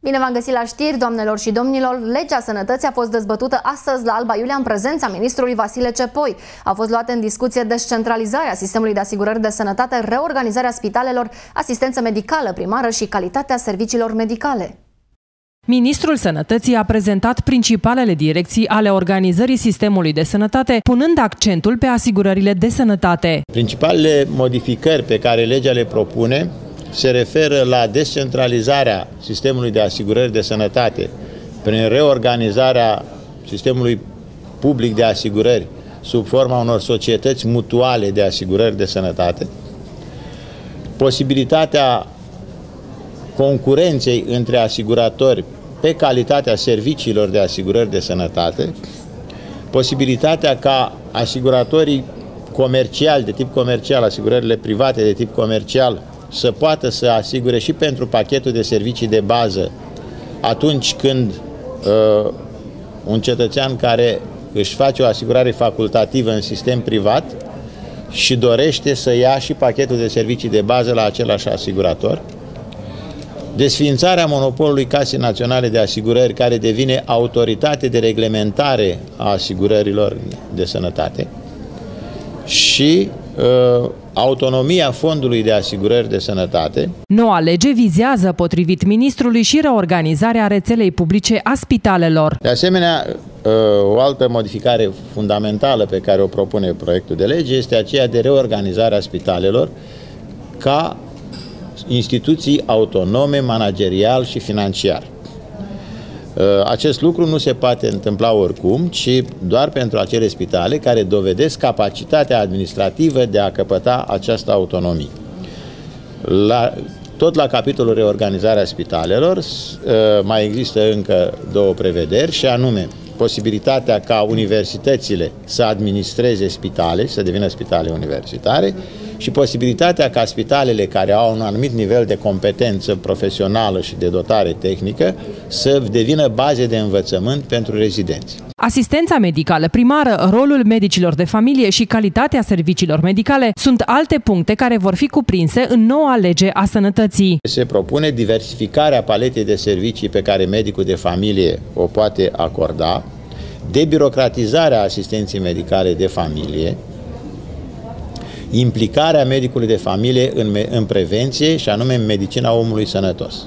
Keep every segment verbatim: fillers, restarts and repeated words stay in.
Bine v-am găsit la știri, doamnelor și domnilor. Legea Sănătății a fost dezbătută astăzi la Alba Iulia în prezența ministrului Vasile Cepoi. A fost luată în discuție descentralizarea sistemului de asigurări de sănătate, reorganizarea spitalelor, asistență medicală primară și calitatea serviciilor medicale. Ministrul Sănătății a prezentat principalele direcții ale organizării sistemului de sănătate, punând accentul pe asigurările de sănătate. Principalele modificări pe care legea le propune se referă la descentralizarea sistemului de asigurări de sănătate prin reorganizarea sistemului public de asigurări sub forma unor societăți mutuale de asigurări de sănătate, posibilitatea concurenței între asiguratori pe calitatea serviciilor de asigurări de sănătate, posibilitatea ca asiguratorii comerciali, de tip comercial, asigurările private de tip comercial, să poată să asigure și pentru pachetul de servicii de bază atunci când uh, un cetățean care își face o asigurare facultativă în sistem privat și dorește să ia și pachetul de servicii de bază la același asigurator. Desființarea monopolului Casei Naționale de Asigurări, care devine autoritate de reglementare a asigurărilor de sănătate, și uh, autonomia Fondului de Asigurări de Sănătate. Noua lege vizează, potrivit ministrului, și reorganizarea rețelei publice a spitalelor. De asemenea, uh, o altă modificare fundamentală pe care o propune proiectul de lege este aceea de reorganizare a spitalelor ca instituții autonome, managerial și financiar. Acest lucru nu se poate întâmpla oricum, ci doar pentru acele spitale care dovedesc capacitatea administrativă de a căpăta această autonomie. La, tot la capitolul reorganizarea spitalelor mai există încă două prevederi, și anume posibilitatea ca universitățile să administreze spitale, să devină spitale universitare, și posibilitatea ca spitalele care au un anumit nivel de competență profesională și de dotare tehnică să devină baze de învățământ pentru rezidenți. Asistența medicală primară, rolul medicilor de familie și calitatea serviciilor medicale sunt alte puncte care vor fi cuprinse în noua lege a sănătății. Se propune diversificarea paletei de servicii pe care medicul de familie o poate acorda, debirocratizarea asistenței medicale de familie, implicarea medicului de familie în, în prevenție, și anume în medicina omului sănătos.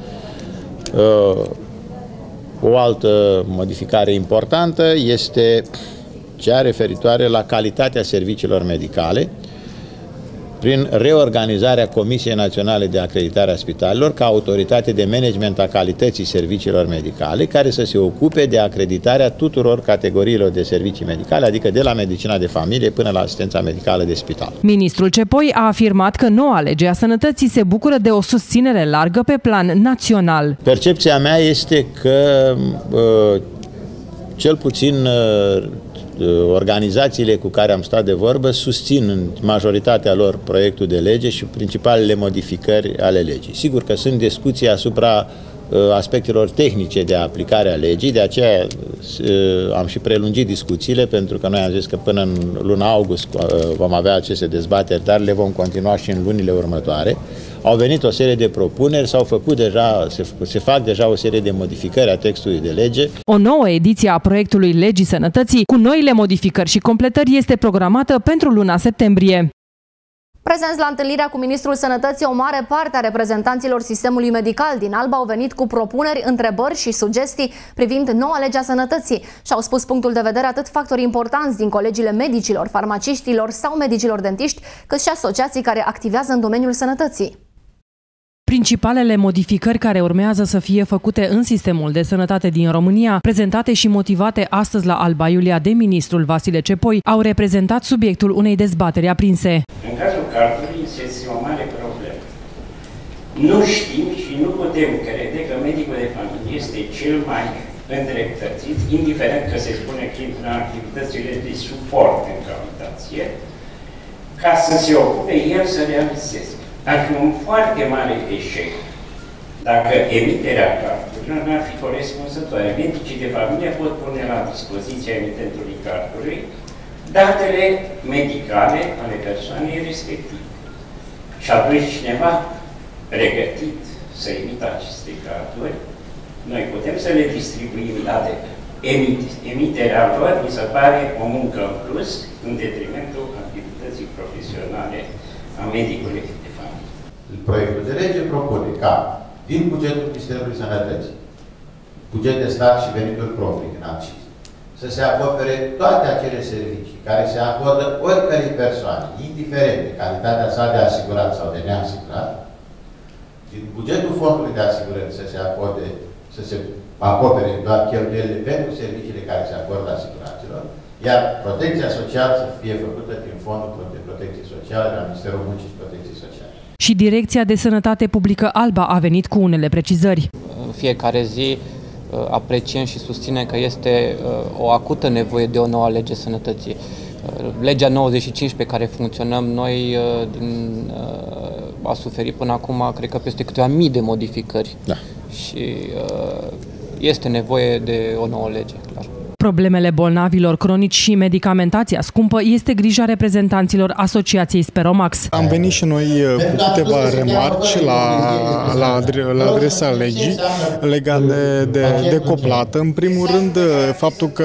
O altă modificare importantă este cea referitoare la calitatea serviciilor medicale, prin reorganizarea Comisiei Naționale de Acreditare a Spitalelor ca autoritate de management a calității serviciilor medicale, care să se ocupe de acreditarea tuturor categoriilor de servicii medicale, adică de la medicina de familie până la asistența medicală de spital. Ministrul Cepoi a afirmat că noua lege a sănătății se bucură de o susținere largă pe plan național. Percepția mea este că cel puțin organizațiile cu care am stat de vorbă susțin în majoritatea lor proiectul de lege și principalele modificări ale legii. Sigur că sunt discuții asupra aspectelor tehnice de aplicare a legii, de aceea am și prelungit discuțiile, pentru că noi am zis că până în luna august vom avea aceste dezbateri, dar le vom continua și în lunile următoare. Au venit o serie de propuneri, s-au făcut deja, se, se fac deja o serie de modificări a textului de lege. O nouă ediție a proiectului Legii Sănătății, cu noile modificări și completări, este programată pentru luna septembrie. Prezenți la întâlnirea cu Ministrul Sănătății, o mare parte a reprezentanților sistemului medical din Alba au venit cu propuneri, întrebări și sugestii privind noua lege a sănătății și au spus punctul de vedere atât factori importanți din colegiile medicilor, farmaciștilor sau medicilor dentiști, cât și asociații care activează în domeniul sănătății. Principalele modificări care urmează să fie făcute în sistemul de sănătate din România, prezentate și motivate astăzi la Alba Iulia de ministrul Vasile Cepoi, au reprezentat subiectul unei dezbateri aprinse. În cazul cardului este o mare problemă. Nu știm și nu putem crede că medicul de familie este cel mai îndreptățit, indiferent că se spune că intră în activitățile de suport în cavitație, ca să se ocupe el să realizeze. Ar fi un foarte mare eșec dacă emiterea cardurilor n-ar fi corespunzătoare. Medicii de familie pot pune la dispoziția emitentului cardului datele medicale ale persoanei respective. Și atunci cineva pregătit să emită aceste carduri Noi putem să le distribuim date. Emiterea lor mi se pare o muncă în plus în detrimentul activității profesionale a medicului de familie. Proiectul de lege propune ca din bugetul Ministerului Sănătății, buget de stat și venituri proprii în acciz, să se acopere toate acele servicii care se acordă oricărei persoane, indiferent de calitatea sa de asigurat sau de neasigurat, din bugetul fondului de asigurări să se acorde, să se acopere doar cheltuielile pentru serviciile care se acordă asiguraților, iar protecția socială să fie făcută prin Fondul de Protecție Socială la Ministerul Muncii și Protecției Sociale. Și Direcția de Sănătate Publică Alba a venit cu unele precizări. În fiecare zi apreciem și susținem că este o acută nevoie de o nouă lege sănătății. Legea nouăzeci și cinci pe care funcționăm noi din, a suferit până acum, cred că peste câteva mii de modificări. Da. Și este nevoie de o nouă lege, clar. Problemele bolnavilor cronici și medicamentația scumpă este grija reprezentanților Asociației Speromax. Am venit și noi cu câteva remarci la, la, la adresa legii legate de, de, de coplată. În primul rând, faptul că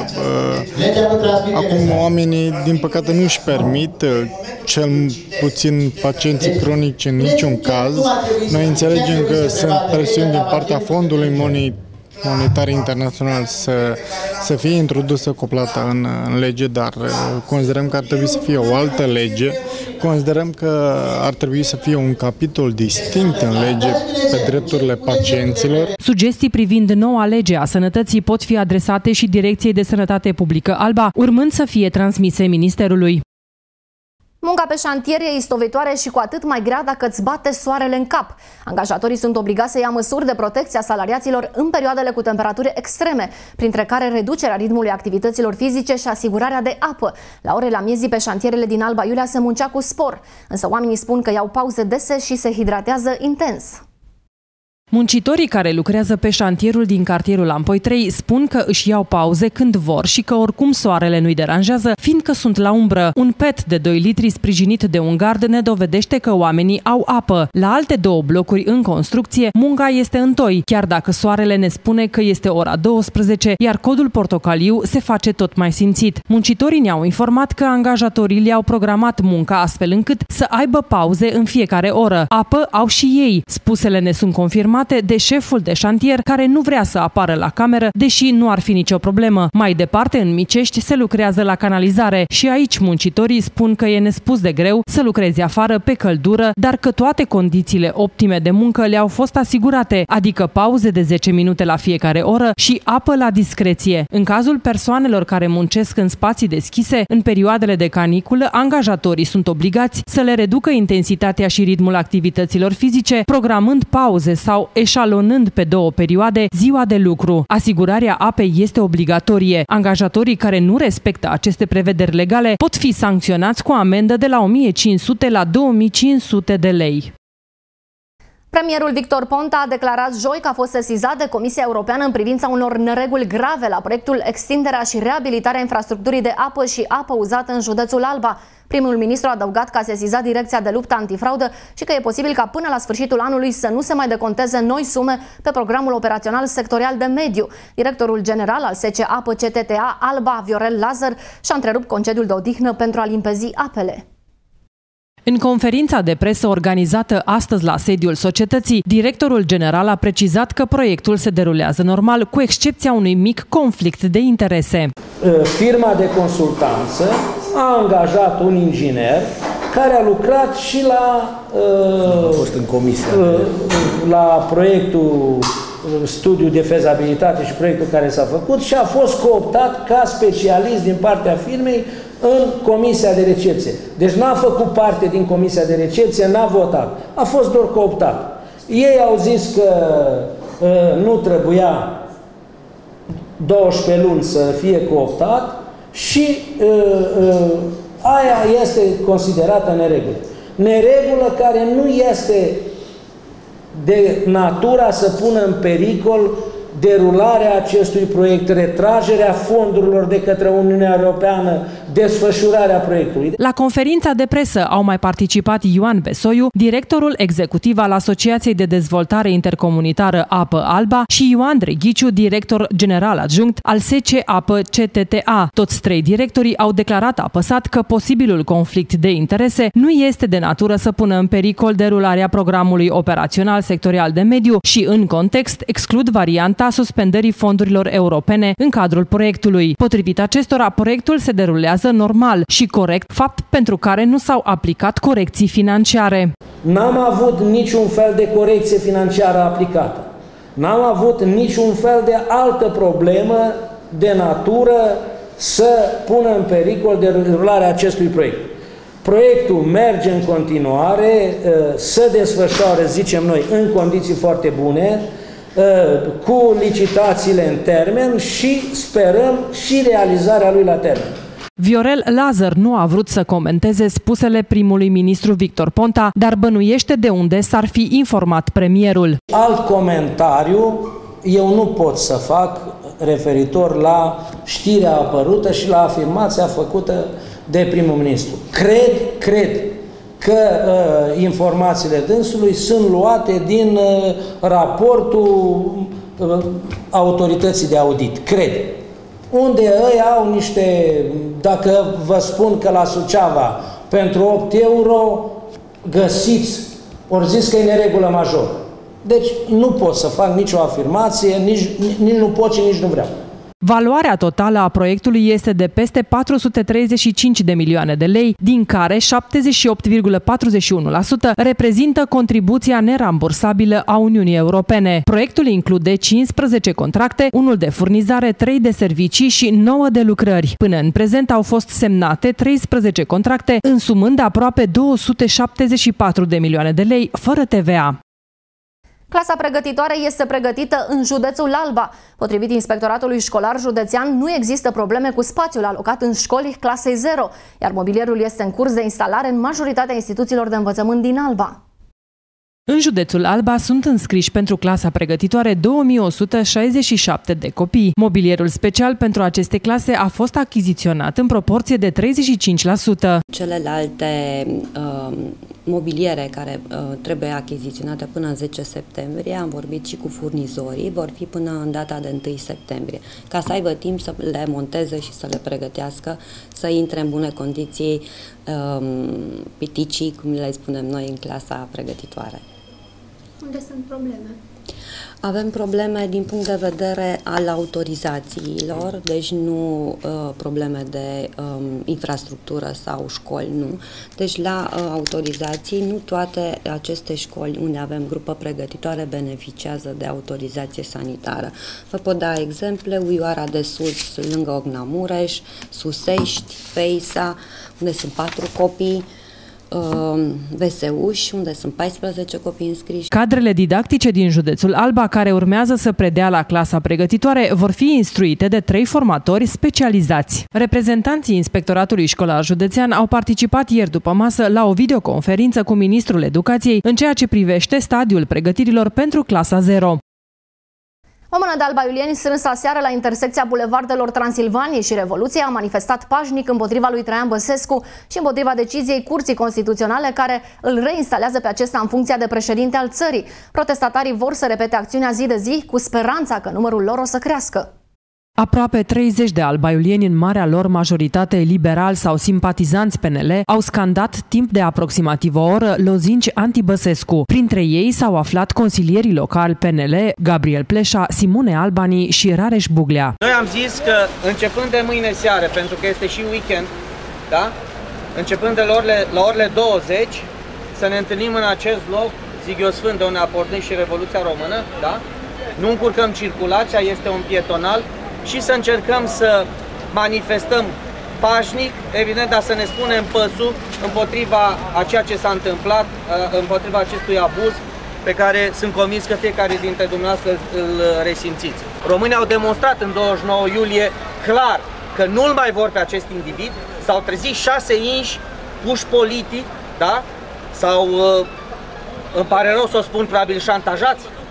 uh, acum oamenii, din păcate, nu își permit, cel puțin pacienții cronici în niciun caz. Noi înțelegem că sunt presiuni din partea Fondului Monetar Monetar Internațional să, să fie introdusă coplata în, în lege, dar considerăm că ar trebui să fie o altă lege. Considerăm că ar trebui să fie un capitol distinct în lege pe drepturile pacienților. Sugestii privind noua lege a sănătății pot fi adresate și Direcției de Sănătate Publică Alba, urmând să fie transmise Ministerului. Munca pe șantier e istovitoare și cu atât mai grea dacă îți bate soarele în cap. Angajatorii sunt obligați să ia măsuri de protecție a salariaților în perioadele cu temperaturi extreme, printre care reducerea ritmului activităților fizice și asigurarea de apă. La orele miezii pe șantierele din Alba Iulia se muncea cu spor, însă oamenii spun că iau pauze dese și se hidratează intens. Muncitorii care lucrează pe șantierul din cartierul Ampoi trei spun că își iau pauze când vor și că oricum soarele nu-i deranjează, fiindcă sunt la umbră. Un pet de doi litri sprijinit de un gard ne dovedește că oamenii au apă. La alte două blocuri în construcție, munca este întoi, chiar dacă soarele ne spune că este ora douăsprezece, iar codul portocaliu se face tot mai simțit. Muncitorii ne-au informat că angajatorii le-au programat munca astfel încât să aibă pauze în fiecare oră. Apă au și ei. Spusele ne sunt confirmate de șeful de șantier, care nu vrea să apară la cameră, deși nu ar fi nicio problemă. Mai departe, în Micești, se lucrează la canalizare și aici muncitorii spun că e nespus de greu să lucreze afară pe căldură, dar că toate condițiile optime de muncă le-au fost asigurate, adică pauze de zece minute la fiecare oră și apă la discreție. În cazul persoanelor care muncesc în spații deschise, în perioadele de caniculă, angajatorii sunt obligați să le reducă intensitatea și ritmul activităților fizice, programând pauze sau eșalonând pe două perioade ziua de lucru. Asigurarea apei este obligatorie. Angajatorii care nu respectă aceste prevederi legale pot fi sancționați cu amendă de la o mie cinci sute la două mii cinci sute de lei. Premierul Victor Ponta a declarat joi că a fost sesizat de Comisia Europeană în privința unor nereguli grave la proiectul extinderea și reabilitarea infrastructurii de apă și apă uzată în județul Alba. Primul ministru a adăugat că a sesizat Direcția de Luptă Antifraudă și că e posibil ca până la sfârșitul anului să nu se mai deconteze noi sume pe programul operațional sectorial de mediu. Directorul general al S C Apă C T T A Alba, Viorel Lazar, și-a întrerupt concediul de odihnă pentru a limpezi apele. În conferința de presă organizată astăzi la sediul societății, directorul general a precizat că proiectul se derulează normal, cu excepția unui mic conflict de interese. Firma de consultanță a angajat un inginer care a lucrat și la, a fost în comisie. la proiectul studiu de fezabilitate și proiectul care s-a făcut și a fost cooptat ca specialist din partea firmei în comisia de recepție. Deci n-a făcut parte din comisia de recepție, n-a votat. A fost doar cooptat. Ei au zis că uh, nu trebuia douăsprezece luni să fie cooptat și uh, uh, aia este considerată neregulă. Neregulă care nu este de natura să pună în pericol derularea acestui proiect, retragerea fondurilor de către Uniunea Europeană, desfășurarea proiectului. La conferința de presă au mai participat Ioan Besoiu, directorul executiv al Asociației de Dezvoltare Intercomunitară Apă Alba, și Ioan Dreghiciu, director general adjunct al S C Apă C T T A. Toți trei directorii au declarat apăsat că posibilul conflict de interese nu este de natură să pună în pericol derularea programului operațional sectorial de mediu și, în context, exclud varianta suspendării fondurilor europene în cadrul proiectului. Potrivit acestora, proiectul se derulează normal și corect, fapt pentru care nu s-au aplicat corecții financiare. N-am avut niciun fel de corecție financiară aplicată. N-am avut niciun fel de altă problemă de natură să pună în pericol derularea acestui proiect. Proiectul merge în continuare, se desfășoară, zicem noi, în condiții foarte bune, cu licitațiile în termen și sperăm și realizarea lui la termen. Viorel Lazar nu a vrut să comenteze spusele primului ministru Victor Ponta, dar bănuiește de unde s-ar fi informat premierul. Alt comentariu eu nu pot să fac referitor la știrea apărută și la afirmația făcută de primul ministru. Cred, cred că uh, informațiile dânsului sunt luate din uh, raportul uh, autorității de audit. Cred. Unde ei au niște, dacă vă spun că la Suceava pentru opt euro găsiți, ori zis că e neregulă majoră. Deci nu pot să fac nicio afirmație, nici, nici nu pot și nici nu vreau. Valoarea totală a proiectului este de peste patru sute treizeci și cinci de milioane de lei, din care șaptezeci și opt virgulă patruzeci și unu la sută reprezintă contribuția nerambursabilă a Uniunii Europene. Proiectul include cincisprezece contracte, unul de furnizare, trei de servicii și nouă de lucrări. Până în prezent au fost semnate treisprezece contracte, însumând aproape două sute șaptezeci și patru de milioane de lei, fără T V A. Clasa pregătitoare este pregătită în județul Alba. Potrivit Inspectoratului Școlar Județean, nu există probleme cu spațiul alocat în școli clasei zero, iar mobilierul este în curs de instalare în majoritatea instituțiilor de învățământ din Alba. În județul Alba sunt înscriși pentru clasa pregătitoare două mii o sută șaizeci și șapte de copii. Mobilierul special pentru aceste clase a fost achiziționat în proporție de treizeci și cinci la sută. Celelalte uh, mobiliere care uh, trebuie achiziționate până în zece septembrie, am vorbit și cu furnizorii, vor fi până în data de întâi septembrie, ca să aibă timp să le monteze și să le pregătească, să intre în bune condiții uh, piticii, cum le spunem noi, în clasa pregătitoare. Unde sunt probleme? Avem probleme din punct de vedere al autorizațiilor, deci nu uh, probleme de um, infrastructură sau școli, nu. Deci la uh, autorizații, nu toate aceste școli unde avem grupă pregătitoare beneficiază de autorizație sanitară. Vă pot da exemple: Uioara de Sus, lângă Ogna Mureș, Susești, Feisa, unde sunt patru copii, Veseuș, unde sunt paisprezece copii înscriși. Cadrele didactice din județul Alba, care urmează să predea la clasa pregătitoare, vor fi instruite de trei formatori specializați. Reprezentanții Inspectoratului Școlar Județean au participat ieri după masă la o videoconferință cu Ministrul Educației în ceea ce privește stadiul pregătirilor pentru clasa zero. O mână de albaiulieni strânsă aseară la intersecția bulevardelor Transilvaniei și Revoluției a manifestat pașnic împotriva lui Traian Băsescu și împotriva deciziei Curții Constituționale care îl reinstalează pe acesta în funcția de președinte al țării. Protestatarii vor să repete acțiunea zi de zi cu speranța că numărul lor o să crească. Aproape treizeci de albaiulieni, în marea lor majoritate liberali sau simpatizanți P N L, au scandat timp de aproximativ o oră lozinci anti-Băsescu. Printre ei s-au aflat consilierii locali P N L, Gabriel Pleșa, Simone Albani și Rareș Buglea. Noi am zis că începând de mâine seară, pentru că este și weekend, da? Începând de la orele, la orele douăzeci, să ne întâlnim în acest loc, Zigiosfânt, de unde a pornit și Revoluția Română, da? Nu încurcăm circulația, este un pietonal, și să încercăm să manifestăm pașnic, evident, dar să ne spunem păsul împotriva a ceea ce s-a întâmplat, împotriva acestui abuz pe care sunt convins că fiecare dintre dumneavoastră îl resimțiți. Românii au demonstrat în douăzeci și nouă iulie clar că nu-l mai vor pe acest individ, s-au trezit șase inși puși politic, da? Sau, îmi pare rău să o spun, probabil șantajați,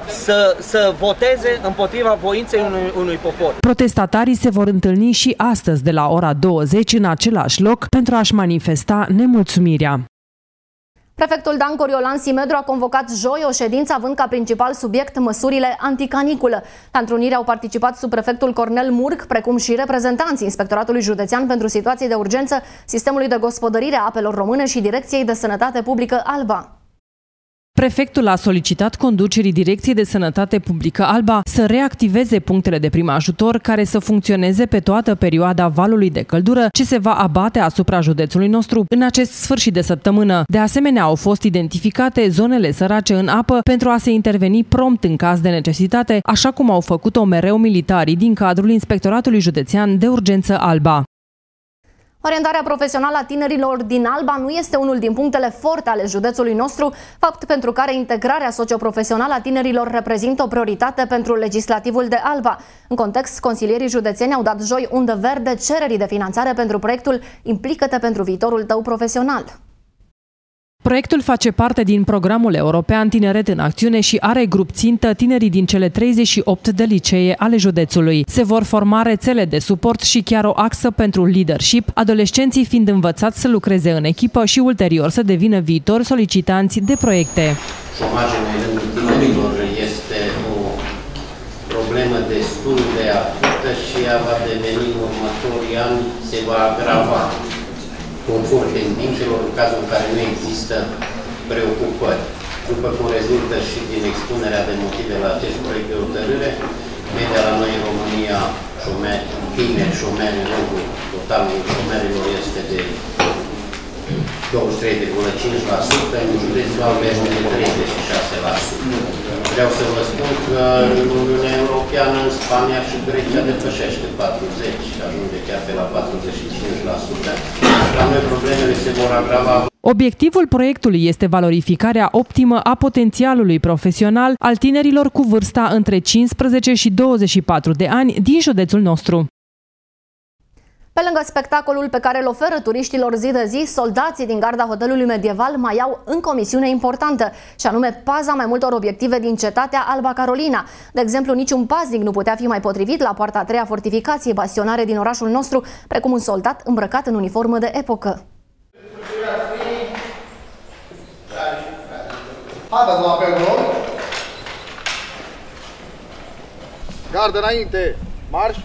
să, să voteze împotriva voinței unui, unui popor. Protestatarii se vor întâlni și astăzi de la ora douăzeci în același loc pentru a-și manifesta nemulțumirea. Prefectul Dan Coriolan Simedru a convocat joi o ședință având ca principal subiect măsurile anticaniculă. La întrunire au participat subprefectul Cornel Murg, precum și reprezentanții Inspectoratului Județean pentru Situații de Urgență, Sistemului de Gospodărire a Apelor Române și Direcției de Sănătate Publică Alba. Prefectul a solicitat conducerii Direcției de Sănătate Publică Alba să reactiveze punctele de prim ajutor care să funcționeze pe toată perioada valului de căldură ce se va abate asupra județului nostru în acest sfârșit de săptămână. De asemenea, au fost identificate zonele sărace în apă pentru a se interveni prompt în caz de necesitate, așa cum au făcut-o mereu militarii din cadrul Inspectoratului Județean de Urgență Alba. Orientarea profesională a tinerilor din Alba nu este unul din punctele forte ale județului nostru, fapt pentru care integrarea socioprofesională a tinerilor reprezintă o prioritate pentru legislativul de Alba. În context, consilierii județeni au dat joi undă verde cererii de finanțare pentru proiectul Implică-te pentru viitorul tău profesional. Proiectul face parte din programul european Tineret în Acțiune și are grup țintă tinerii din cele treizeci și opt de licee ale județului. Se vor forma rețele de suport și chiar o axă pentru leadership, adolescenții fiind învățați să lucreze în echipă și ulterior să devină viitori solicitanți de proiecte. Șomajul în rândul tinerilor este o problemă destul de acută și ea va deveni în următorii ani, se va agrava conform tendințelor în cazul în care nu există preocupări. După cum rezultă și din expunerea de motive la acest proiect de hotărâre, media la noi în România, șomeri, tineri șomeri în rândul totalului șomerilor este de douăzeci și trei virgulă cinci la sută, în județul Alba este de treizeci și șase la sută. Vreau să vă spun că în Uniunea Europeană, în Spania și Grecia depășește patruzeci la sută, ajunge chiar pe la patruzeci și cinci la sută. La noi problemele se vor agrava. Obiectivul proiectului este valorificarea optimă a potențialului profesional al tinerilor cu vârsta între cincisprezece și douăzeci și patru de ani din județul nostru. Pe lângă spectacolul pe care îl oferă turiștilor zi de zi, soldații din garda hotelului medieval mai au încă o misiune importantă, și anume paza mai multor obiective din cetatea Alba Carolina. De exemplu, niciun paznic nu putea fi mai potrivit la poarta a treia fortificației bastionare din orașul nostru, precum un soldat îmbrăcat în uniformă de epocă. Haideți la apel, rog! Gardă înainte! Marș!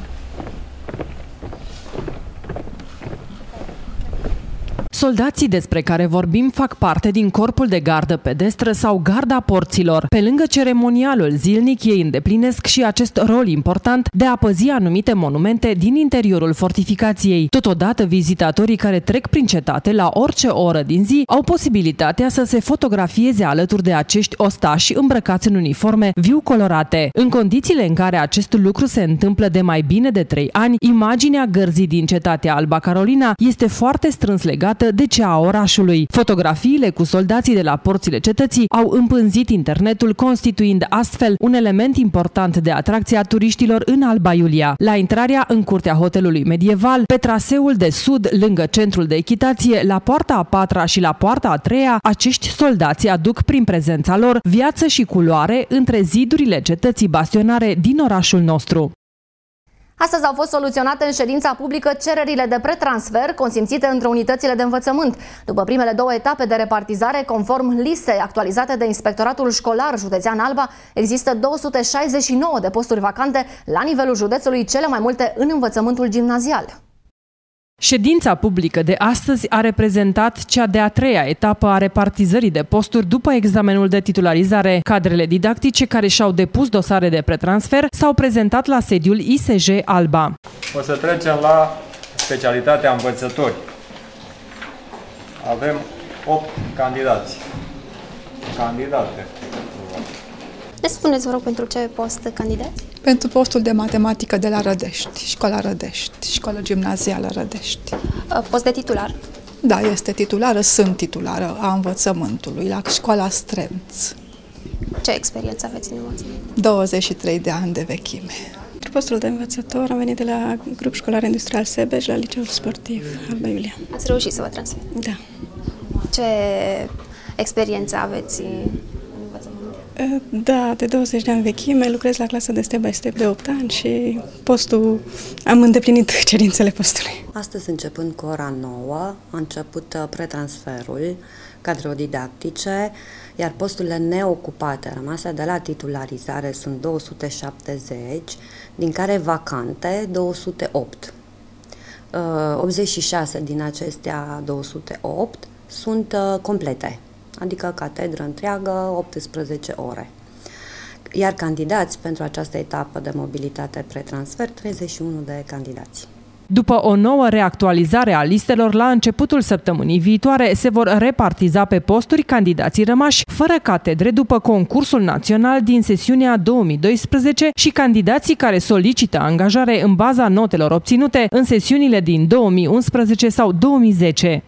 Soldații despre care vorbim fac parte din corpul de gardă pedestră sau garda porților. Pe lângă ceremonialul zilnic, ei îndeplinesc și acest rol important de a păzi anumite monumente din interiorul fortificației. Totodată, vizitatorii care trec prin cetate la orice oră din zi au posibilitatea să se fotografieze alături de acești ostași îmbrăcați în uniforme viu colorate. În condițiile în care acest lucru se întâmplă de mai bine de trei ani, imaginea gărzii din cetatea Alba Carolina este foarte strâns legată de cea a orașului. Fotografiile cu soldații de la porțile cetății au împânzit internetul, constituind astfel un element important de atracție a turiștilor în Alba Iulia. La intrarea în curtea hotelului medieval, pe traseul de sud, lângă centrul de echitație, la poarta a patra și la poarta a treia, acești soldați aduc prin prezența lor viață și culoare între zidurile cetății bastionare din orașul nostru. Astăzi au fost soluționate în ședința publică cererile de pretransfer consimțite între unitățile de învățământ. După primele două etape de repartizare, conform listei actualizate de Inspectoratul Școlar Județean Alba, există două sute șaizeci și nouă de posturi vacante la nivelul județului, cele mai multe în învățământul gimnazial. Ședința publică de astăzi a reprezentat cea de-a treia etapă a repartizării de posturi după examenul de titularizare. Cadrele didactice care și-au depus dosare de pretransfer s-au prezentat la sediul I S J Alba. O să trecem la specialitatea învățători. Avem opt candidați. Candidate. Ne spuneți, vă rog, pentru ce post candidați? Pentru postul de matematică de la Rădești, școala Rădești, școala gimnazială Rădești. Post de titular? Da, este titulară, sunt titulară a învățământului la școala Stremț. Ce experiență aveți în învățământ? douăzeci și trei de ani de vechime. Pentru postul de învățător am venit de la Grup Școlar Industrial Sebeș la Liceul Sportiv Alba Iulia. Ați reușit să vă transferați? Da. Ce experiență aveți în învățământ? Da, de douăzeci de ani vechime, lucrez la clasă de step by step de opt ani și postul, am îndeplinit cerințele postului. Astăzi, începând cu ora nouă, a început pretransferul cadrodidactice, iar posturile neocupate rămase de la titularizare sunt două sute șaptezeci, din care vacante două sute opt. optzeci și șase din acestea două sute opt sunt complete, adică catedră întreagă, optsprezece ore. Iar candidați pentru această etapă de mobilitate pretransfer, treizeci și unu de candidați. După o nouă reactualizare a listelor, la începutul săptămânii viitoare se vor repartiza pe posturi candidații rămași fără catedre după concursul național din sesiunea două mii doisprezece și candidații care solicită angajare în baza notelor obținute în sesiunile din două mii unsprezece sau două mii zece.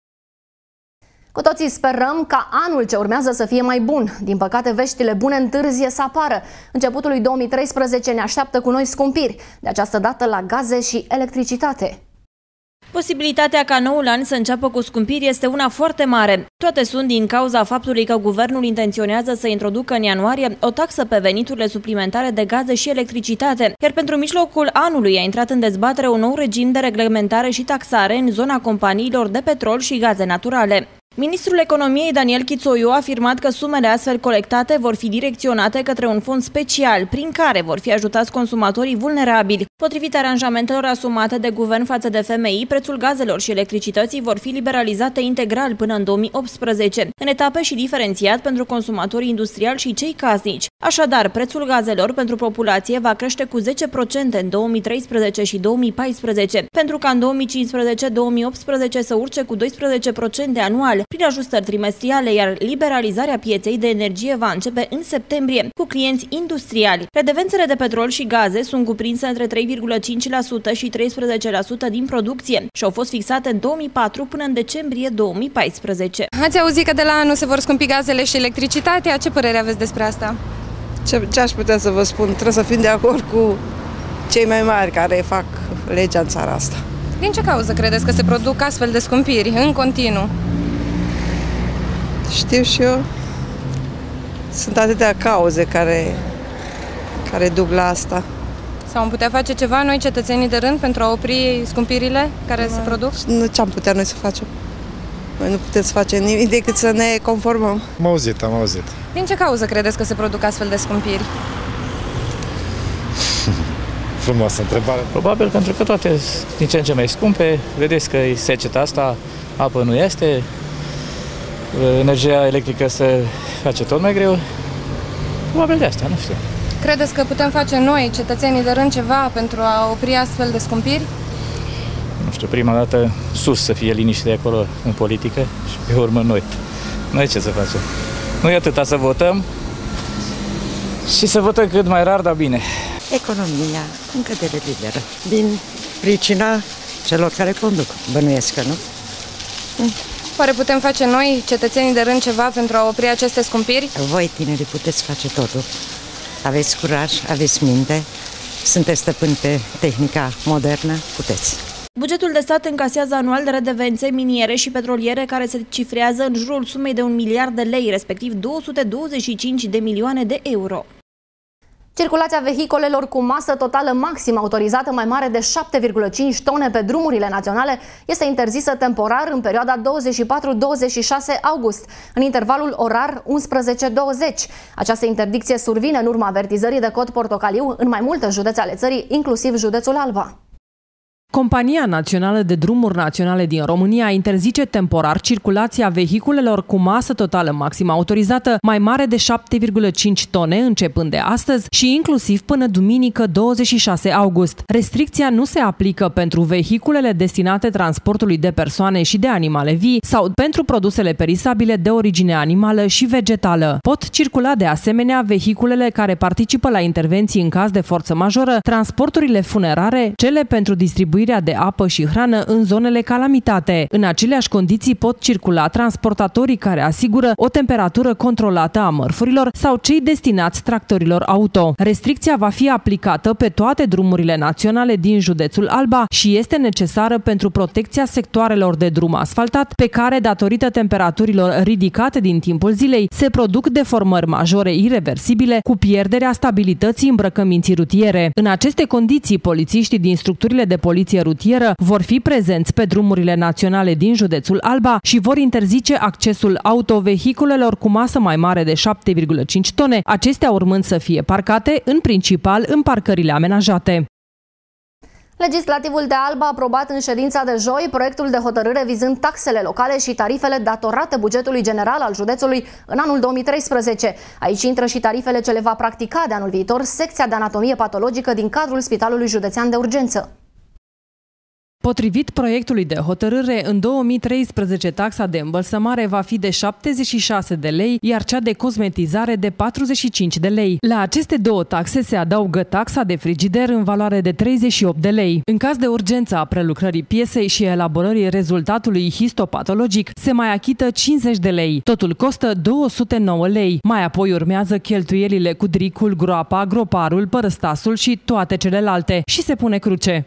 Cu toții sperăm ca anul ce urmează să fie mai bun. Din păcate, veștile bune întârzie să apară. Începutul lui două mii treisprezece ne așteaptă cu noi scumpiri, de această dată la gaze și electricitate. Posibilitatea ca noul an să înceapă cu scumpiri este una foarte mare. Toate sunt din cauza faptului că guvernul intenționează să introducă în ianuarie o taxă pe veniturile suplimentare de gaze și electricitate, iar pentru mijlocul anului a intrat în dezbatere un nou regim de reglementare și taxare în zona companiilor de petrol și gaze naturale. Ministrul Economiei Daniel Chițoiu a afirmat că sumele astfel colectate vor fi direcționate către un fond special, prin care vor fi ajutați consumatorii vulnerabili. Potrivit aranjamentelor asumate de guvern față de F M I, prețul gazelor și electricității vor fi liberalizate integral până în două mii optsprezece, în etape și diferențiat pentru consumatorii industriali și cei casnici. Așadar, prețul gazelor pentru populație va crește cu zece la sută în două mii treisprezece și două mii paisprezece, pentru ca în două mii cincisprezece două mii optsprezece să urce cu doisprezece la sută anual, prin ajustări trimestriale, iar liberalizarea pieței de energie va începe în septembrie, cu clienți industriali. Redevențele de petrol și gaze sunt cuprinse între trei virgulă cinci la sută și treisprezece la sută din producție și au fost fixate în două mii patru până în decembrie două mii paisprezece. Ați auzit că de la anul se vor scumpi gazele și electricitatea? Ce părere aveți despre asta? Ce, ce aș putea să vă spun? Trebuie să fim de acord cu cei mai mari care fac legea în țara asta. Din ce cauză credeți că se produc astfel de scumpiri în continuu? Știu și eu. Sunt atâtea cauze care, care duc la asta. Sau am putea face ceva noi, cetățenii de rând, pentru a opri scumpirile care se produc? Nu, ce am putea noi să facem? Noi nu putem să facem nimic decât să ne conformăm. Am auzit, am auzit. Din ce cauză credeți că se produc astfel de scumpiri? Frumoasă întrebare. Probabil pentru că toate sunt din ce în ce mai scumpe. Vedeți că e seceta asta, apă nu este, energia electrică se face tot mai greu. Probabil de asta, nu știu. Credeți că putem face noi, cetățenii de rând, ceva pentru a opri astfel de scumpiri? Nu știu, prima dată sus să fie liniște de acolo în politică și pe urmă noi. Noi ce să facem? Noi atâta să votăm și să votăm cât mai rar, dar bine. Economia în cădere liberă, din pricina celor care conduc, bănuiesc că, nu? Oare putem face noi, cetățenii de rând, ceva pentru a opri aceste scumpiri? Voi, tinerii, puteți face totul. Aveți curaj, aveți minte, sunteți stăpâni pe tehnica modernă, puteți. Bugetul de stat încasează anual de redevențe miniere și petroliere care se cifrează în jurul sumei de un miliard de lei, respectiv două sute douăzeci și cinci de milioane de euro. Circulația vehicolelor cu masă totală maximă autorizată mai mare de șapte virgulă cinci tone pe drumurile naționale este interzisă temporar în perioada douăzeci și patru douăzeci și șase august, în intervalul orar unsprezece douăzeci. Această interdicție survine în urma avertizării de cod portocaliu în mai multe județe ale țării, inclusiv județul Alba. Compania Națională de Drumuri Naționale din România interzice temporar circulația vehiculelor cu masă totală maximă autorizată mai mare de șapte virgulă cinci tone începând de astăzi și inclusiv până duminică douăzeci și șase august. Restricția nu se aplică pentru vehiculele destinate transportului de persoane și de animale vii sau pentru produsele perisabile de origine animală și vegetală. Pot circula de asemenea vehiculele care participă la intervenții în caz de forță majoră, transporturile funerare, cele pentru distribuire distribuirea de apă și hrană în zonele calamitate. În aceleași condiții pot circula transportatorii care asigură o temperatură controlată a mărfurilor sau cei destinați tractorilor auto. Restricția va fi aplicată pe toate drumurile naționale din județul Alba și este necesară pentru protecția sectoarelor de drum asfaltat, pe care, datorită temperaturilor ridicate din timpul zilei, se produc deformări majore ireversibile cu pierderea stabilității îmbrăcăminții rutiere. În aceste condiții, polițiștii din structurile de poliție rutieră vor fi prezenți pe drumurile naționale din județul Alba și vor interzice accesul autovehiculelor cu masă mai mare de șapte virgulă cinci tone, acestea urmând să fie parcate, în principal, în parcările amenajate. Legislativul de Alba a aprobat în ședința de joi proiectul de hotărâre vizând taxele locale și tarifele datorate bugetului general al județului în anul două mii treisprezece. Aici intră și tarifele ce le va practica de anul viitor secția de anatomie patologică din cadrul Spitalului Județean de Urgență. Potrivit proiectului de hotărâre, în două mii treisprezece taxa de îmbălsămare va fi de șaptezeci și șase de lei, iar cea de cosmetizare de patruzeci și cinci de lei. La aceste două taxe se adaugă taxa de frigider în valoare de treizeci și opt de lei. În caz de urgență a prelucrării piesei și elaborării rezultatului histopatologic, se mai achită cincizeci de lei. Totul costă două sute nouă lei. Mai apoi urmează cheltuielile cu dricul, groapa, groparul, părăstasul și toate celelalte. Și se pune cruce.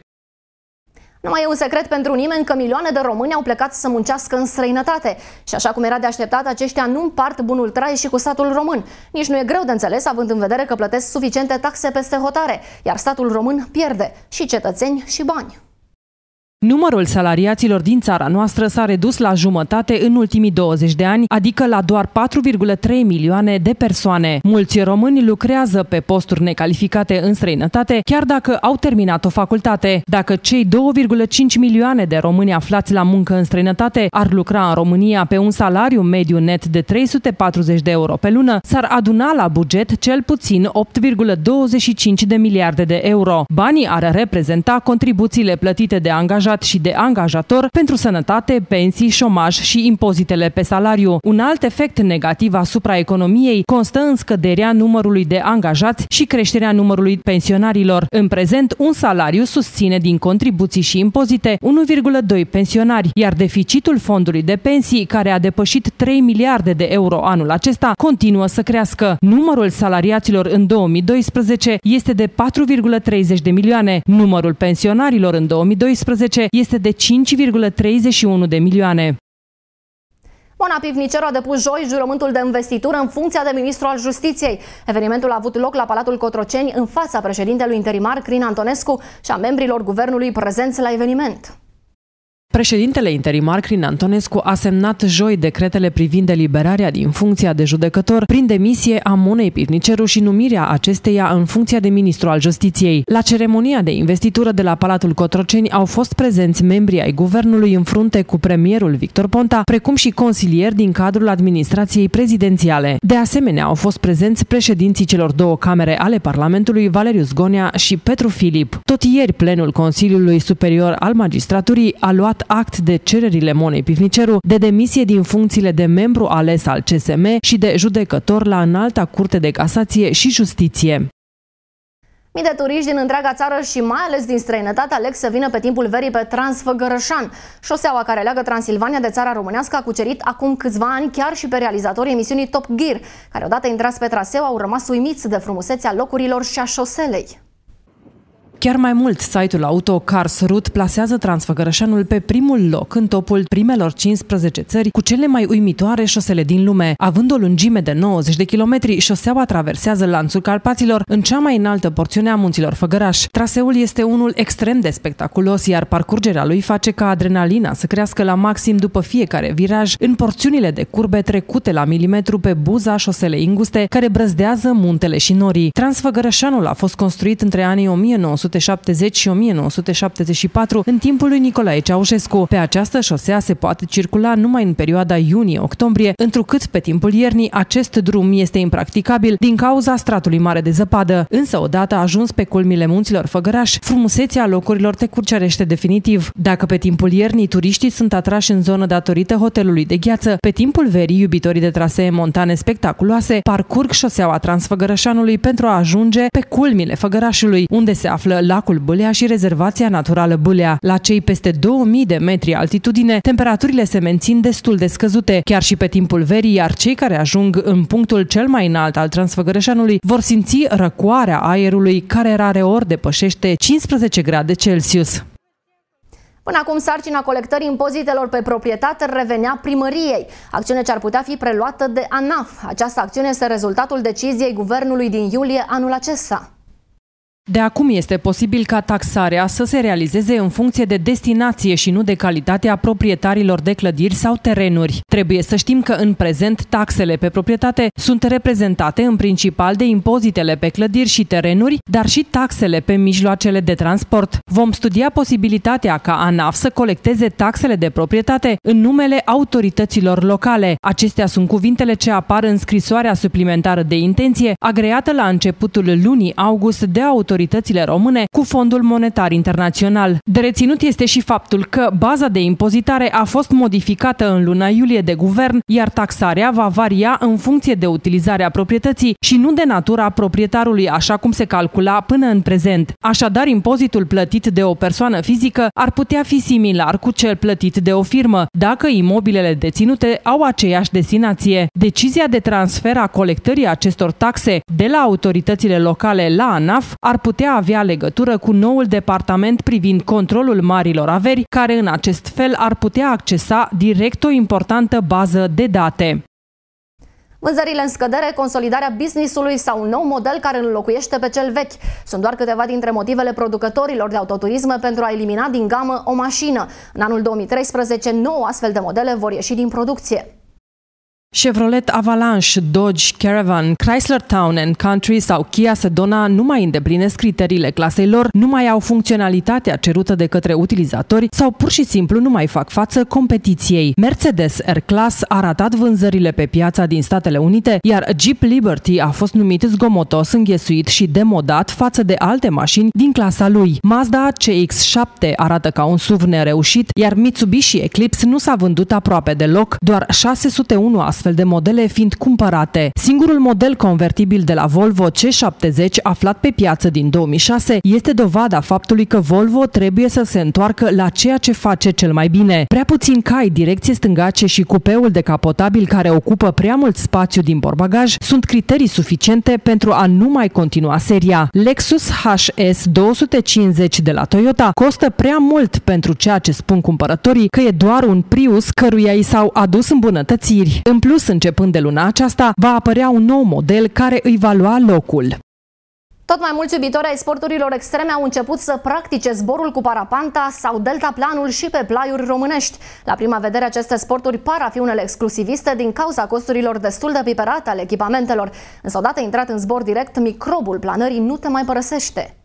Nu mai e un secret pentru nimeni că milioane de români au plecat să muncească în străinătate. Și așa cum era de așteptat, aceștia nu împart bunul trai și cu statul român. Nici nu e greu de înțeles, având în vedere că plătesc suficiente taxe peste hotare, iar statul român pierde și cetățeni și bani. Numărul salariaților din țara noastră s-a redus la jumătate în ultimii douăzeci de ani, adică la doar patru virgulă trei milioane de persoane. Mulți români lucrează pe posturi necalificate în străinătate, chiar dacă au terminat o facultate. Dacă cei două virgulă cinci milioane de români aflați la muncă în străinătate ar lucra în România pe un salariu mediu net de trei sute patruzeci de euro pe lună, s-ar aduna la buget cel puțin opt virgulă douăzeci și cinci de miliarde de euro. Banii ar reprezenta contribuțiile plătite de angajați și de angajator pentru sănătate, pensii, șomaj și impozitele pe salariu. Un alt efect negativ asupra economiei constă în scăderea numărului de angajați și creșterea numărului pensionarilor. În prezent, un salariu susține din contribuții și impozite unu virgulă doi pensionari, iar deficitul fondului de pensii, care a depășit trei miliarde de euro anul acesta, continuă să crească. Numărul salariaților în două mii doisprezece este de patru virgulă treizeci de milioane. Numărul pensionarilor în două mii doisprezece este de cinci virgulă treizeci și unu de milioane. Oana Pivniceru a depus joi jurământul de investitură în funcția de ministru al Justiției. Evenimentul a avut loc la Palatul Cotroceni în fața președintelui interimar Crin Antonescu și a membrilor guvernului prezenți la eveniment. Președintele interimar Crin Antonescu a semnat joi decretele privind eliberarea din funcția de judecător prin demisie a Monei Pivniceru și numirea acesteia în funcția de ministru al Justiției. La ceremonia de investitură de la Palatul Cotroceni au fost prezenți membrii ai guvernului în frunte cu premierul Victor Ponta, precum și consilieri din cadrul administrației prezidențiale. De asemenea, au fost prezenți președinții celor două camere ale Parlamentului, Valeriu Zgonea și Petru Filip. Tot ieri, plenul Consiliului Superior al Magistraturii a luat act de cererile Monei Pivniceru de demisie din funcțiile de membru ales al C S M și de judecător la Înalta Curte de Casație și Justiție. Mii de turiști din întreaga țară și mai ales din străinătate aleg să vină pe timpul verii pe Transfăgărășan. Șoseaua care leagă Transilvania de țara românească a cucerit acum câțiva ani chiar și pe realizatorii emisiunii Top Gear, care odată intrați pe traseu au rămas uimiți de frumusețea locurilor și a șoselei. Chiar mai mult, site-ul auto Carsroute plasează Transfăgărășanul pe primul loc în topul primelor cincisprezece țări cu cele mai uimitoare șosele din lume. Având o lungime de nouăzeci de kilometri, șoseaua traversează lanțul Carpaților în cea mai înaltă porțiune a munților Făgăraș. Traseul este unul extrem de spectaculos, iar parcurgerea lui face ca adrenalina să crească la maxim după fiecare viraj în porțiunile de curbe trecute la milimetru pe buza șoselei înguste care brăzdează muntele și norii. Transfăgărășanul a fost construit între anii o mie nouă sute șaptezeci și o mie nouă sute șaptezeci și patru în timpul lui Nicolae Ceaușescu. Pe această șosea se poate circula numai în perioada iunie-octombrie, întrucât pe timpul iernii acest drum este impracticabil din cauza stratului mare de zăpadă. Însă odată ajuns pe culmile munților Făgăraș, frumusețea locurilor te curcerește definitiv. Dacă pe timpul iernii turiștii sunt atrași în zonă datorită hotelului de gheață, pe timpul verii iubitorii de trasee montane spectaculoase parcurg șoseaua Transfăgărășanului pentru a ajunge pe culmile Făgărașului, unde se află află lacul Bâlea și rezervația naturală Bâlea. La cei peste două mii de metri altitudine, temperaturile se mențin destul de scăzute, chiar și pe timpul verii, iar cei care ajung în punctul cel mai înalt al Transfăgărășanului vor simți răcoarea aerului, care rareori depășește cincisprezece grade Celsius. Până acum, sarcina colectării impozitelor pe proprietate revenea primăriei, acțiune ce ar putea fi preluată de ANAF. Această acțiune este rezultatul deciziei guvernului din iulie anul acesta. De acum este posibil ca taxarea să se realizeze în funcție de destinație și nu de calitatea proprietarilor de clădiri sau terenuri. Trebuie să știm că în prezent taxele pe proprietate sunt reprezentate în principal de impozitele pe clădiri și terenuri, dar și taxele pe mijloacele de transport. Vom studia posibilitatea ca ANAF să colecteze taxele de proprietate în numele autorităților locale. Acestea sunt cuvintele ce apar în scrisoarea suplimentară de intenție agreată la începutul lunii august de autoritățile autoritățile române cu Fondul Monetar Internațional. De reținut este și faptul că baza de impozitare a fost modificată în luna iulie de guvern, iar taxarea va varia în funcție de utilizarea proprietății și nu de natura proprietarului, așa cum se calcula până în prezent. Așadar, impozitul plătit de o persoană fizică ar putea fi similar cu cel plătit de o firmă, dacă imobilele deținute au aceeași destinație. Decizia de transfer a colectării acestor taxe de la autoritățile locale la ANAF ar putea avea legătură cu noul departament privind controlul marilor averi, care în acest fel ar putea accesa direct o importantă bază de date. Vânzările în scădere, consolidarea business-ului sau un nou model care înlocuiește pe cel vechi sunt doar câteva dintre motivele producătorilor de autoturisme pentru a elimina din gamă o mașină. În anul două mii treisprezece, nouă astfel de modele vor ieși din producție. Chevrolet Avalanche, Dodge Caravan, Chrysler Town and Country sau Kia Sedona nu mai îndeplinesc criteriile clasei lor, nu mai au funcționalitatea cerută de către utilizatori sau pur și simplu nu mai fac față competiției. Mercedes R-Class a ratat vânzările pe piața din Statele Unite, iar Jeep Liberty a fost numit zgomotos, înghesuit și demodat față de alte mașini din clasa lui. Mazda C X șapte arată ca un S U V nereușit, iar Mitsubishi Eclipse nu s-a vândut aproape deloc, doar șase sute unu astfel de modele fiind cumpărate. Singurul model convertibil de la Volvo C șaptezeci aflat pe piață din două mii șase este dovada faptului că Volvo trebuie să se întoarcă la ceea ce face cel mai bine. Prea puțin cai, direcție stângace și cupeul decapotabil care ocupă prea mult spațiu din portbagaj sunt criterii suficiente pentru a nu mai continua seria. Lexus H S două sute cincizeci de la Toyota costă prea mult pentru ceea ce spun cumpărătorii că e doar un Prius căruia i s-au adus îmbunătățiri. În plus, începând de luna aceasta, va apărea un nou model care îi va lua locul. Tot mai mulți iubitori ai sporturilor extreme au început să practice zborul cu parapanta sau deltaplanul și pe plaiuri românești. La prima vedere, aceste sporturi par a fi unele exclusiviste din cauza costurilor destul de piperate ale echipamentelor. Însă, odată intrat în zbor direct, microbul planării nu te mai părăsește.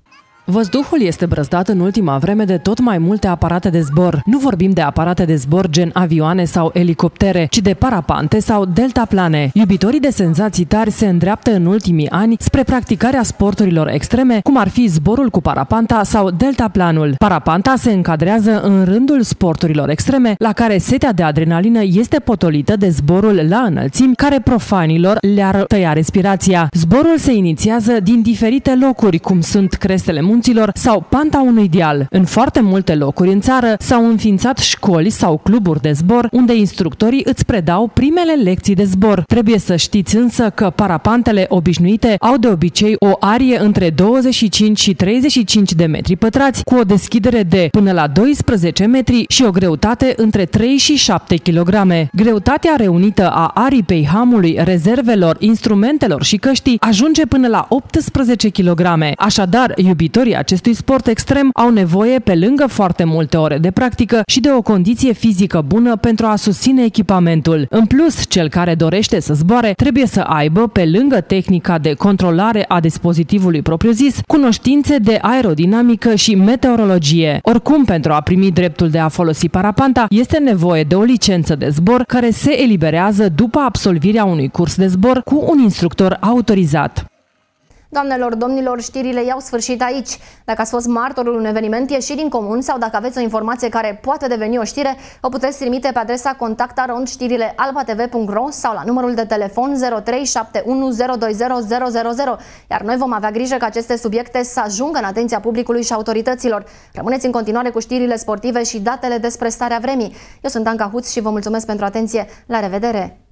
Văzduhul este brăzdat în ultima vreme de tot mai multe aparate de zbor. Nu vorbim de aparate de zbor gen avioane sau elicoptere, ci de parapante sau deltaplane. Iubitorii de senzații tari se îndreaptă în ultimii ani spre practicarea sporturilor extreme, cum ar fi zborul cu parapanta sau deltaplanul. Parapanta se încadrează în rândul sporturilor extreme, la care setea de adrenalină este potolită de zborul la înălțimi, care profanilor le-ar tăia respirația. Zborul se inițiază din diferite locuri, cum sunt crestele munților sau panta unui deal. În foarte multe locuri în țară s-au înființat școli sau cluburi de zbor unde instructorii îți predau primele lecții de zbor. Trebuie să știți însă că parapantele obișnuite au de obicei o arie între douăzeci și cinci și treizeci și cinci de metri pătrați, cu o deschidere de până la doisprezece metri și o greutate între trei și șapte kilograme. Greutatea reunită a aripei hamului, rezervelor, instrumentelor și căștii ajunge până la optsprezece kilograme. Așadar, iubitorii acestui sport extrem au nevoie, pe lângă foarte multe ore de practică, și de o condiție fizică bună pentru a susține echipamentul. În plus, cel care dorește să zboare trebuie să aibă, pe lângă tehnica de controlare a dispozitivului propriu-zis, cunoștințe de aerodinamică și meteorologie. Oricum, pentru a primi dreptul de a folosi parapanta, este nevoie de o licență de zbor care se eliberează după absolvirea unui curs de zbor cu un instructor autorizat. Doamnelor, domnilor, știrile i-au sfârșit aici. Dacă ați fost martorul unui eveniment ieșit din comun sau dacă aveți o informație care poate deveni o știre, o puteți trimite pe adresa contact arond știrile alba t v punct r o sau la numărul de telefon zero trei șapte unu zero doi zero zero zero zero, iar noi vom avea grijă ca aceste subiecte să ajungă în atenția publicului și autorităților. Rămâneți în continuare cu știrile sportive și datele despre starea vremii. Eu sunt Anca Huț și vă mulțumesc pentru atenție. La revedere!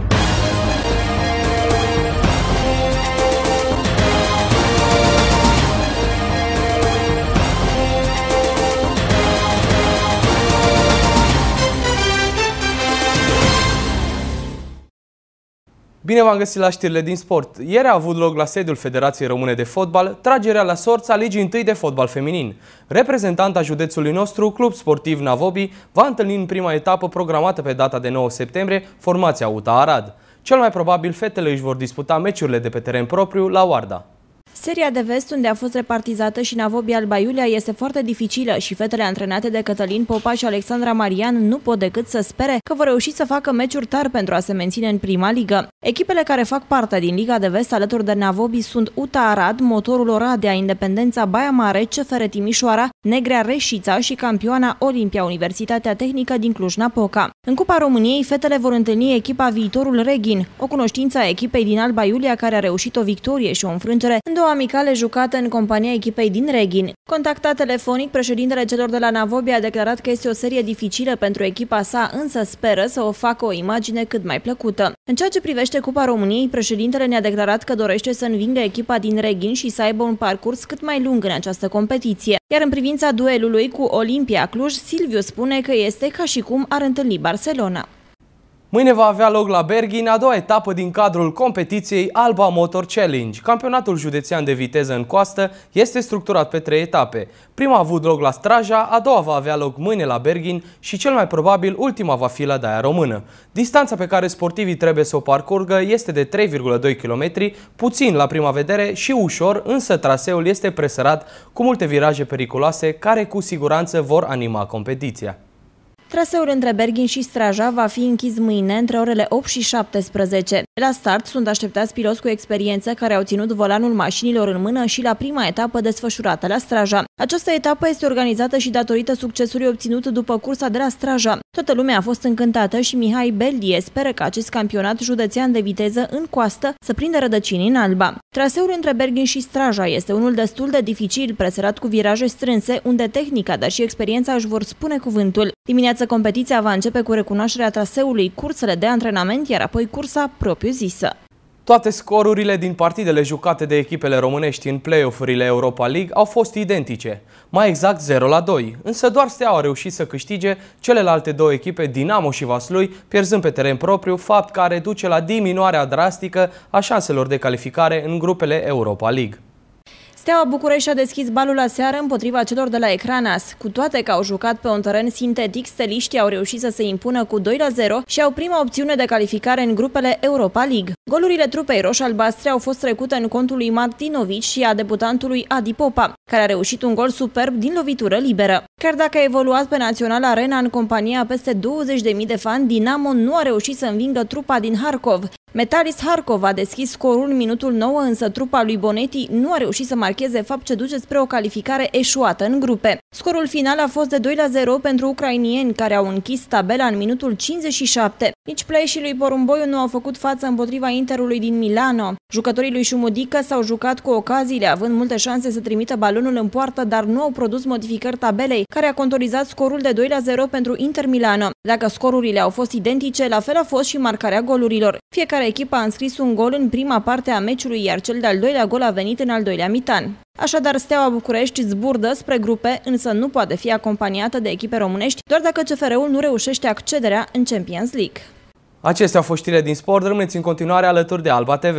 Bine v-am găsit la știrile din sport. Ieri a avut loc la sediul Federației Române de Fotbal tragerea la sorți a Ligii întâi de fotbal feminin. Reprezentanta județului nostru, Club Sportiv Navobi, va întâlni în prima etapă programată pe data de nouă septembrie formația U T A Arad. Cel mai probabil fetele își vor disputa meciurile de pe teren propriu la Oarda. Seria de vest, unde a fost repartizată și Navobi Alba Iulia, este foarte dificilă și fetele antrenate de Cătălin Popa și Alexandra Marian nu pot decât să spere că vor reuși să facă meciuri tari pentru a se menține în prima ligă. Echipele care fac parte din Liga de Vest alături de Navobi sunt U T A Arad, Motorul Oradea, Independența Baia Mare, C F R Timișoara, Negrea Reșița și campioana Olimpia Universitatea Tehnică din Cluj-Napoca. În Cupa României, fetele vor întâlni echipa Viitorul Reghin, o cunoștință a echipei din Alba Iulia care a reușit o victorie și o înfrângere în două amicale jucate în compania echipei din Reghin. Contactat telefonic, președintele celor de la Navobi a declarat că este o serie dificilă pentru echipa sa, însă speră să o facă o imagine cât mai plăcută. În ceea ce privește Cupa României, președintele ne-a declarat că dorește să învingă echipa din Reghin și să aibă un parcurs cât mai lung în această competiție. Iar în privința duelului cu Olimpia Cluj, Silviu spune că este ca și cum ar întâlni Barcelona. Mâine va avea loc la Berghin a doua etapă din cadrul competiției Alba Motor Challenge. Campionatul județean de viteză în coastă este structurat pe trei etape. Prima a avut loc la Straja, a doua va avea loc mâine la Berghin și cel mai probabil ultima va fi la Daia Română. Distanța pe care sportivii trebuie să o parcurgă este de trei virgulă doi kilometri, puțin la prima vedere și ușor, însă traseul este presărat cu multe viraje periculoase care cu siguranță vor anima competiția. Traseul între Berghin și Straja va fi închis mâine între orele opt și șaptesprezece. La start sunt așteptați piloți cu experiență care au ținut volanul mașinilor în mână și la prima etapă desfășurată la Straja. Această etapă este organizată și datorită succesului obținut după cursa de la Straja. Toată lumea a fost încântată și Mihai Beldie speră că acest campionat județean de viteză în coastă să prindă rădăcini în Alba. Traseul între Berghin și Straja este unul destul de dificil, presărat cu viraje strânse, unde tehnica, dar și experiența își vor spune cuvântul. Dimineața competiția va începe cu recunoașterea traseului, cursele de antrenament, iar apoi cursa propriu-zisă. Toate scorurile din partidele jucate de echipele românești în play-off-urile Europa League au fost identice, mai exact zero la doi, însă doar Steaua a reușit să câștige, celelalte două echipe, Dinamo și Vaslui, pierzând pe teren propriu, fapt care duce la diminuarea drastică a șanselor de calificare în grupele Europa League. Steaua București a deschis balul aseară împotriva celor de la Ecranas. Cu toate că au jucat pe un teren sintetic, steliștii au reușit să se impună cu doi la zero și au prima opțiune de calificare în grupele Europa League. Golurile trupei roș-albastre au fost trecute în contul lui Martinovici și a debutantului Adi Popa, care a reușit un gol superb din lovitură liberă. Chiar dacă a evoluat pe Național Arena în compania peste douăzeci de mii de fani, Dinamo nu a reușit să învingă trupa din Harkov. Metalis Harkov a deschis scorul în minutul nouă, însă trupa lui Bonetti nu a reușit să marcheze, fapt ce duce spre o calificare eșuată în grupe. Scorul final a fost de doi la zero pentru ucrainieni, care au închis tabela în minutul cincizeci și șapte. Nici Play și lui Porumboiu nu au făcut față împotriva Interului din Milano. Jucătorii lui Șumudică s-au jucat cu ocaziile, având multe șanse să trimită balonul în poartă, dar nu au produs modificări tabelei, care a contorizat scorul de doi la zero pentru Inter Milano. Dacă scorurile au fost identice, la fel a fost și marcarea golurilor. Fiecare echipă a înscris un gol în prima parte a meciului, iar cel de-al doilea gol a venit în al doilea mitan. Așadar, Steaua București zburdă spre grupe, însă nu poate fi acompaniată de echipe românești, doar dacă C F R-ul nu reușește accederea în Champions League. Acestea au fost știrile din sport, rămâneți în continuare alături de Alba T V.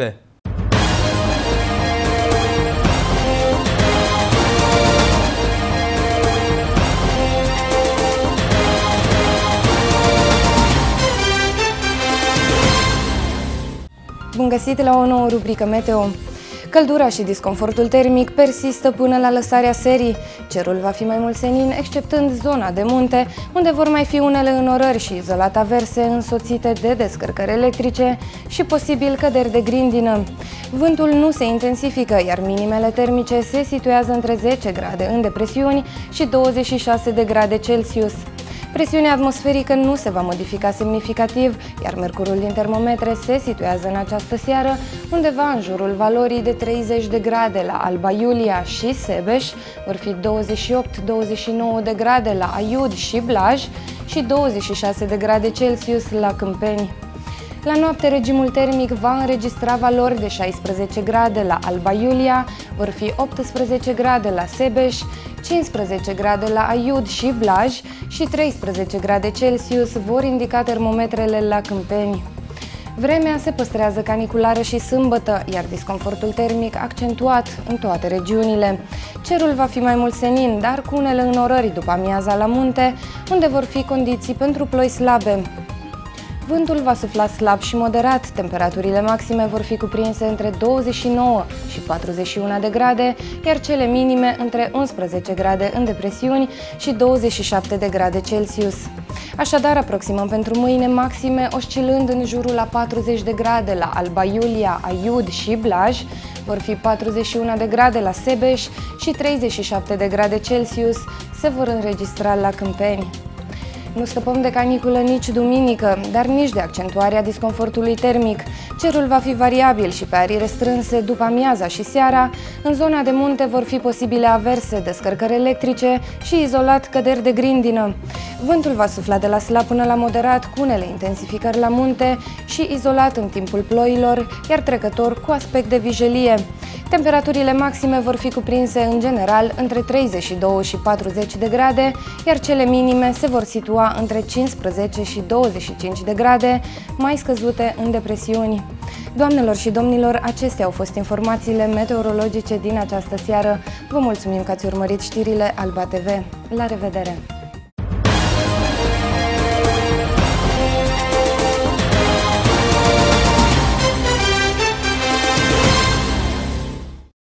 Bun găsit la o nouă rubrică Meteo. Căldura și disconfortul termic persistă până la lăsarea serii. Cerul va fi mai mult senin, exceptând zona de munte, unde vor mai fi unele înorări și izolat averse însoțite de descărcări electrice și posibil căderi de grindină. Vântul nu se intensifică, iar minimele termice se situează între zece grade în depresiuni și douăzeci și șase de grade Celsius. Presiunea atmosferică nu se va modifica semnificativ, iar mercurul din termometre se situează în această seară undeva în jurul valorii de treizeci de grade la Alba Iulia și Sebeș, vor fi douăzeci și opt - douăzeci și nouă de grade la Aiud și Blaj și douăzeci și șase de grade Celsius la Câmpeni. La noapte, regimul termic va înregistra valori de șaisprezece grade la Alba Iulia, vor fi optsprezece grade la Sebeș, cincisprezece grade la Aiud și Blaj și treisprezece grade Celsius vor indica termometrele la Câmpeni. Vremea se păstrează caniculară și sâmbătă, iar disconfortul termic accentuat în toate regiunile. Cerul va fi mai mult senin, dar cu unele înorări după amiaza la munte, unde vor fi condiții pentru ploi slabe. Vântul va sufla slab și moderat, temperaturile maxime vor fi cuprinse între douăzeci și nouă și patruzeci și unu de grade, iar cele minime între unsprezece grade în depresiuni și douăzeci și șapte de grade Celsius. Așadar, aproximăm pentru mâine maxime oscilând în jurul a patruzeci de grade la Alba Iulia, Aiud și Blaj, vor fi patruzeci și unu de grade la Sebeș și treizeci și șapte de grade Celsius se vor înregistra la Câmpeni. Nu scăpăm de caniculă nici duminică, dar nici de accentuarea disconfortului termic. Cerul va fi variabil și pe arii restrânse după amiaza și seara. În zona de munte vor fi posibile averse, descărcări electrice și izolat căderi de grindină. Vântul va sufla de la slab până la moderat, cu unele intensificări la munte și izolat în timpul ploilor, iar trecător cu aspect de vijelie. Temperaturile maxime vor fi cuprinse în general între treizeci și doi și patruzeci de grade, iar cele minime se vor situa între cincisprezece și douăzeci și cinci de grade, mai scăzute în depresiuni. Doamnelor și domnilor, acestea au fost informațiile meteorologice din această seară. Vă mulțumim că ați urmărit știrile Alba T V. La revedere!